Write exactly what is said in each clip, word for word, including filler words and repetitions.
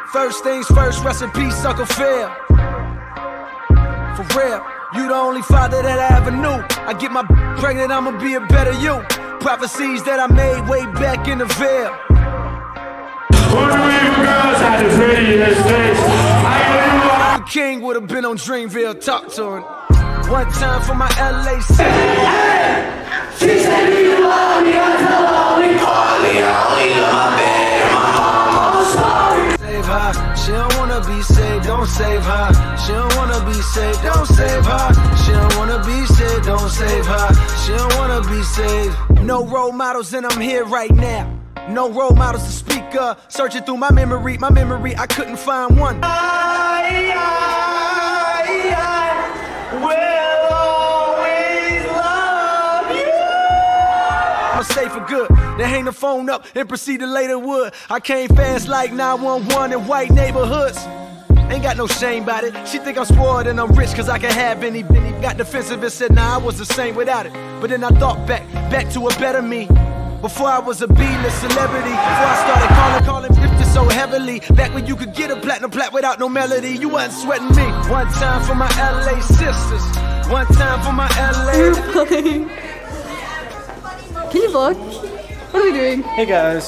First things first, rest in peace, Uncle Phil. For real, you the only father that I ever knew. I get my pregnant, I'ma be a better you. Prophecies that I made way back in the veil. One of you girls had to pretty in his face. The king would have been on Dreamville, talk to him. One time for my L A city. Hey! She said, do you love me? I tell her, only call me, I only love my bed. My mama, I'm sorry. Save her, she don't wanna be saved, don't save her. She don't wanna be saved, don't save her. She don't wanna be saved, don't save her. She don't wanna be saved. No role models and I'm here right now. No role models to speak of. Searching through my memory, my memory, I couldn't find one. I, I, I will always love you. I'ma stay for good, then hang the phone up and proceed to lay the wood. I came fast like nine one one in white neighborhoods. Ain't got no shame about it. She think I'm spoiled and I'm rich cause I can have any. Benny got defensive and said, nah, I was the same without it. But then I thought back, back to a better me. Before I was a B-list celebrity, before I started calling, calling lifted so heavily. Back when you could get a platinum plat without no melody, you wasn't sweating me. One time for my L A sisters, one time for my L A. We're playing. Can you vlog? What are we doing? Hey guys.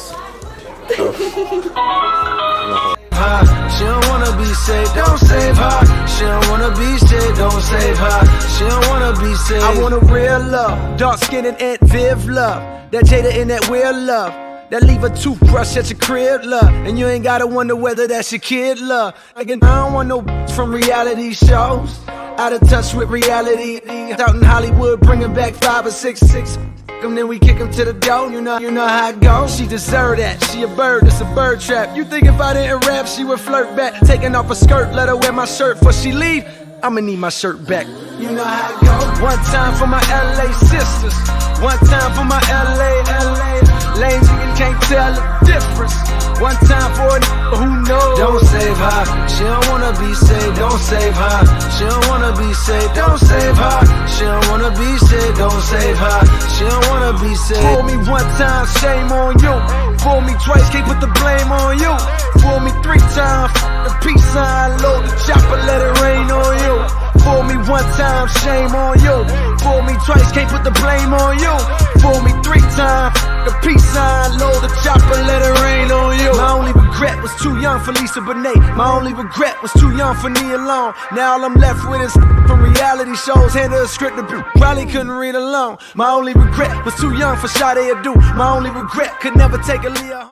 She don't wanna be saved, don't save her. She don't wanna be saved, don't save her. She don't wanna be saved. I want a real love, dark skin and Aunt Viv love. That Jada and that weird love. That leave a toothbrush at your crib love. And you ain't gotta wonder whether that's your kid love. Like, I don't want no from reality shows. Out of touch with reality. Out in Hollywood bringing back five or six, six. And then we kick him to the door, you know, you know how it goes. She deserve that, she a bird, it's a bird trap. You think if I didn't rap, she would flirt back. Taking off her skirt, let her wear my shirt before she leave. I'ma need my shirt back. You know how it goes. One time for my L A sisters, one time for my L A, L A. Lanes you can't tell the difference. One time for a nigga who knows. Don't save her, she don't wanna be saved, don't save her. She don't wanna be saved, don't save her. She don't wanna be saved, don't save her. She don't wanna be saved. Fool me one time, shame on you. Fool me twice, can't put the blame on you. Fool me three times, the peace sign, load the chopper, let it rain on you. Fool me one time, shame on you. Fool me twice, can't put the blame on you. Fool me three times, the peace sign, load the chopper, let it rain on you. My only regret was too young for Lisa Bonet. My only regret was too young for Nia Long. Now all I'm left with is from reality shows. Handed a script to probably couldn't read alone. My only regret was too young for Sade Adu. My only regret could never take a Leah.